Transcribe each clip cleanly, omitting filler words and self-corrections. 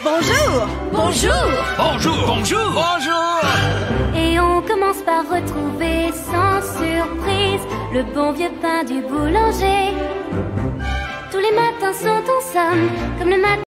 Bonjour. Bonjour. Bonjour. Bonjour. Bonjour. Et on commence par retrouver sans surprise le bon vieux pain du boulanger. Tous les matins sont en somme comme le matin.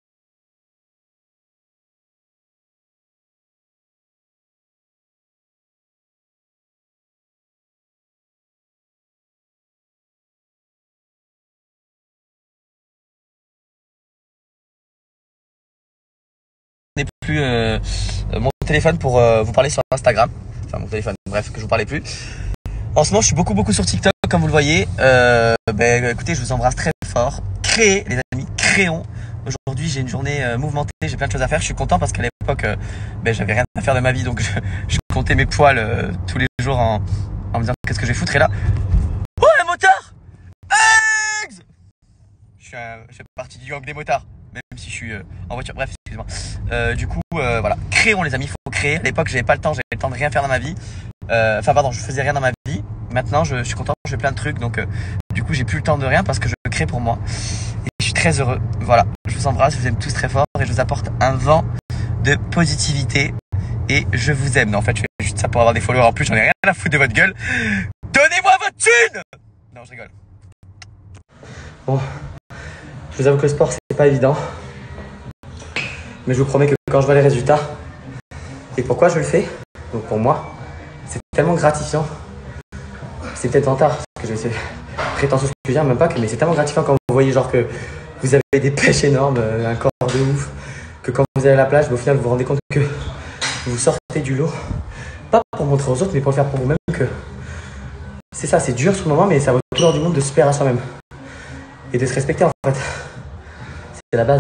N'est plus mon téléphone pour vous parler sur Instagram. Enfin mon téléphone, bref, que je vous parlais plus. En ce moment, je suis beaucoup sur TikTok, comme vous le voyez. Écoutez, je vous embrasse très fort. Créez, les amis, créons. Aujourd'hui, j'ai une journée mouvementée, j'ai plein de choses à faire. Je suis content parce qu'à l'époque, j'avais rien à faire de ma vie, donc je comptais mes poils tous les jours en me disant qu'est-ce que je vais foutre. Et là, oh, un motard! Eggs! Je fais partie du gang des motards, même si je suis en voiture. Bref, excusez-moi. Du coup, voilà, créons les amis, il faut créer. À l'époque, j'avais pas le temps, j'avais le temps de rien faire dans ma vie. Je faisais rien dans ma vie. Maintenant, je suis content, je fais plein de trucs, donc du coup, j'ai plus le temps de rien parce que je crée pour moi. Et je suis très heureux. Voilà, je vous embrasse, je vous aime tous très fort et je vous apporte un vent de positivité et je vous aime. Non, en fait, je fais juste ça pour avoir des followers. En plus, j'en ai rien à foutre de votre gueule. Donnez-moi votre thune! Non, je rigole. Bon, je vous avoue que le sport, c'est pas évident. Mais je vous promets que quand je vois les résultats, et pourquoi je le fais, donc pour moi, c'est tellement gratifiant. C'est peut-être en tard, parce que je vais essayer prétentieux ce que je veux dire, même pas que, mais c'est tellement gratifiant quand vous voyez genre que vous avez des pêches énormes, un corps de ouf, que quand vous allez à la plage, au final vous vous rendez compte que vous sortez du lot, pas pour montrer aux autres, mais pour le faire pour vous-même, que c'est ça, c'est dur sur le moment, mais ça vaut toujours du monde de se plaire à soi-même. Et de se respecter en fait. C'est la base.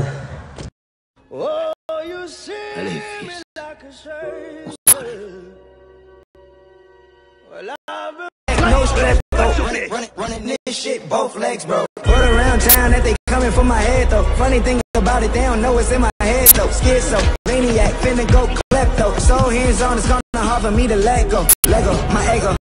Allez, fils. No stress, running this shit, both legs, bro. Word around town that they coming for my head, though. Funny thing about it, they don't know it's in my head, though. Schizo, maniac, finna go klepto. So hands on, it's gonna hard for me to let go. Lego, my ego.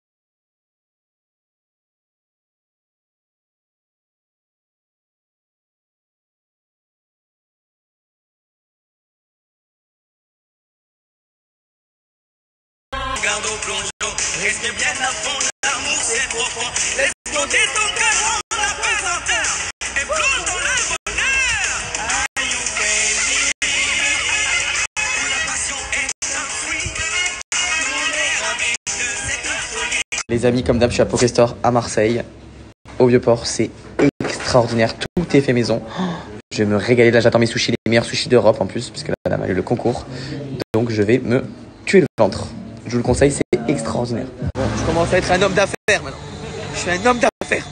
Garde au plongeon, reste bien à fond, l'amour c'est profond. Laisse monter ton cœur en apesanteur et plonge dans le bonheur. Are you ready? Où la passion est un fruit, tout le monde est ravi de cette folie. Les amis, comme d'hab, je suis à Pokestore à Marseille, au Vieux-Port. C'est extraordinaire, tout est fait maison. Je vais me régaler, là j'attends mes sushis, les meilleurs sushis d'Europe en plus, puisque là on a eu le concours. Donc je vais me tuer le ventre. Je vous le conseille, c'est extraordinaire. Bon, je commence à être un homme d'affaires maintenant. Je suis un homme d'affaires.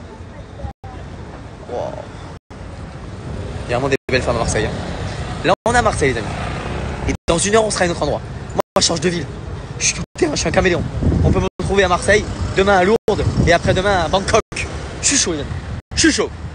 Wow. Il y a vraiment des belles femmes à Marseille. Là, on est à Marseille, les amis. Et dans une heure, on sera à un autre endroit. Moi, je change de ville. Je suis tout terrain, je suis un caméléon. On peut me retrouver à Marseille, demain à Lourdes et après-demain à Bangkok. Je suis chaud, les amis. Je suis chaud.